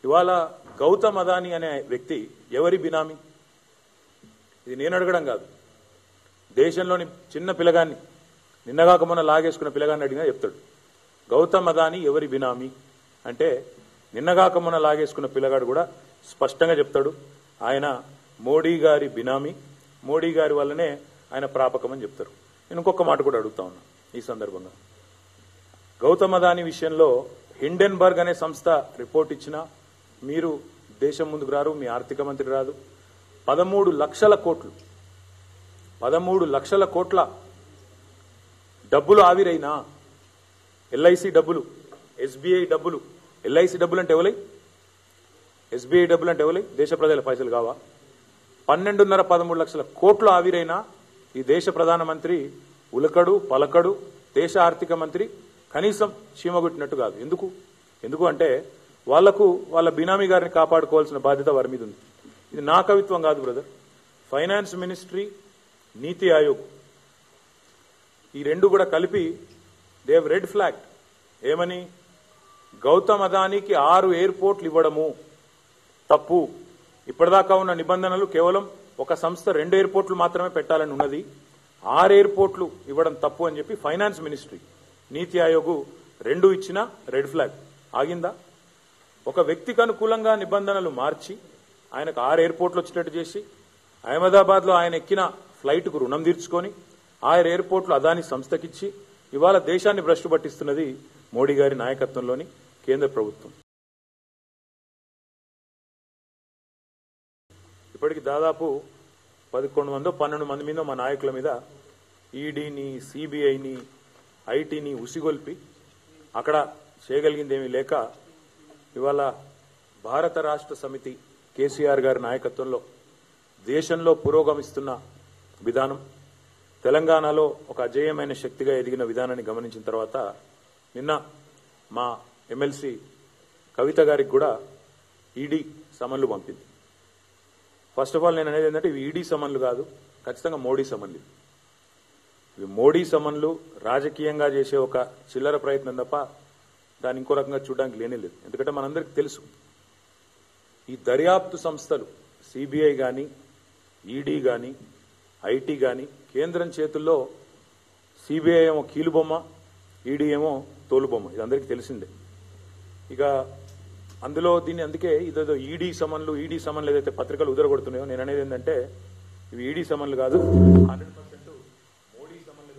ఇవాళ గౌతమ్ అదానీ అనే వ్యక్తి ఎవరి బినామీ? ఇది నేను అడగడం కాదు. దేశంలోని చిన్న పిల్లగాన్ని నిన్నగాక మొన్న లాగేసుకున్న పిల్లగాన్ని అడిగినా చెప్తాడు. గౌతమ్ అదానీ ఎవరి బినామీ అంటే నిన్నగాక మొన్న లాగేసుకున్న పిల్లగాడు కూడా స్పష్టంగా చెప్తాడు. ఆయన మోడీ గారి బినామీ, మోడీ గారి వల్లనే ఆయన ప్రాపకం అని చెప్తారు. నేను ఇంకొక మాట కూడా అడుగుతా ఉన్నా ఈ సందర్భంగా. గౌతమ్ అదానీ విషయంలో హిండెన్బర్గ్ అనే సంస్థ రిపోర్ట్ ఇచ్చినా మీరు దేశం ముందుకు రారు, మీ ఆర్థిక మంత్రి రాదు. 13 లక్షల కోట్ల డబ్బులు ఆవిరైనా, ఎల్ఐసి డబ్బులు, ఎస్బీఐ డబ్బులు, ఎల్ఐసి డబ్బులు అంటే ఎవలై, ఎస్బీఐ డబ్బులు అంటే ఎవలై, దేశ ప్రజల పైసలు కావా? 12.5-13 లక్షల కోట్లు ఆవిరైనా ఈ దేశ ప్రధానమంత్రి ఉలకడు పలకడు, దేశ ఆర్థిక మంత్రి కనీసం చీమగొట్టినట్టు కాదు. ఎందుకు అంటే వాళ్లకు వాళ్ళ బినామీ గారిని కాపాడుకోవాల్సిన బాధ్యత వారి మీద ఉంది. ఇది నా కవిత్వం కాదు బ్రదర్. ఫైనాన్స్ మినిస్ట్రీ, నీతి ఆయోగ్ ఈ రెండు కూడా కలిపి దే హావ్ రెడ్ ఫ్లాగ్. ఏమని? గౌతమ్ అదానీకి 6 ఎయిర్పోర్ట్లు ఇవ్వడము తప్పు. ఇప్పటిదాకా ఉన్న నిబంధనలు కేవలం ఒక సంస్థ 2 ఎయిర్పోర్ట్లు మాత్రమే పెట్టాలని ఉన్నది. 6 ఎయిర్పోర్ట్లు ఇవ్వడం తప్పు అని చెప్పి ఫైనాన్స్ మినిస్ట్రీ, నీతి ఆయోగ్ 2 ఇచ్చినా రెడ్ ఫ్లాగ్. ఆగిందా? ఒక వ్యక్తికి అనుకూలంగా నిబంధనలు మార్చి ఆయనకు 6 ఎయిర్పోర్ట్లు వచ్చేటట్టు చేసి అహ్మదాబాద్ లో ఆయన ఎక్కిన ఫ్లైట్ కు రుణం తీర్చుకొని 6 ఎయిర్పోర్ట్లు అదానీ సంస్థకిచ్చి ఇవాళ దేశాన్ని భ్రష్టు పట్టిస్తున్నది మోడీ గారి నాయకత్వంలోని కేంద్ర ప్రభుత్వం. ఇప్పటికి దాదాపు 11-12 మంది మీద మా నాయకుల మీద ఈడీని, సిబిఐని, ఐటీని ఉసిగొల్పి అక్కడ చేయగలిగింది ఏమీ లేక ఇవాళ భారత రాష్ట్ర సమితి కేసీఆర్ గారి నాయకత్వంలో దేశంలో పురోగమిస్తున్న విధానం, తెలంగాణలో ఒక అజేయమైన శక్తిగా ఎదిగిన విధానాన్ని గమనించిన తర్వాత నిన్న మా ఎమ్మెల్సీ కవిత గారికి కూడా ఈడీ సమన్లు పంపింది. ఫస్ట్ ఆఫ్ ఆల్ నేను అనేది ఏంటంటే ఇవి ఈడీ సమన్లు కాదు, ఖచ్చితంగా మోడీ సమన్లు. ఇవి మోడీ సమన్లు రాజకీయంగా చేసే ఒక చిల్లర ప్రయత్నం తప్ప దాన్ని ఇంకో రకంగా చూడడానికి లేనేలేదు. ఎందుకంటే మనందరికీ తెలుసు ఈ దర్యాప్తు సంస్థలు సిబిఐ కానీ, ఈడీ కానీ, ఐటీ కానీ కేంద్రం చేతుల్లో సిబిఐ ఏమో కీలుబొమ్మ, ఈడీ ఏమో తోలుబొమ్మ. ఇది అందరికీ తెలిసిందే. ఇక అందులో దీన్ని అందుకే ఇదేదో ఈడీ సమన్లు ఏదైతే పత్రికలు ఉదరగొడుతున్నాయో నేను అనేది ఏంటంటే ఇవి ఈడీ సమన్లు కాదు, 100% మోడీ సమన్లు.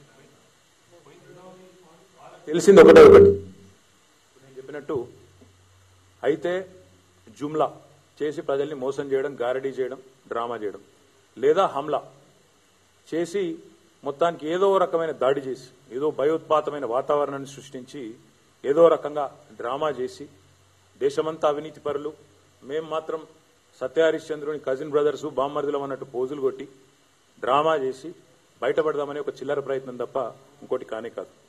తెలిసింది ఒకటే ఒకటి నేను చెప్పినట్టు. అయితే జుమ్లా చేసి ప్రజల్ని మోసం చేయడం, గారడీ చేయడం, డ్రామా చేయడం, లేదా హమ్లా చేసి మొత్తానికి ఏదో రకమైన దాడి చేసి ఏదో భయోత్పాతమైన వాతావరణాన్ని సృష్టించి ఏదో రకంగా డ్రామా చేసి దేశమంతా అవినీతి పరులు, మేం మాత్రం సత్యహరిశ్చంద్రుని కజిన్ బ్రదర్స్ బామ్మర్దులం అన్నట్టు పోజులు కొట్టి డ్రామా చేసి బయటపడదామనే ఒక చిల్లర ప్రయత్నం తప్ప ఇంకోటి కానే కాదు.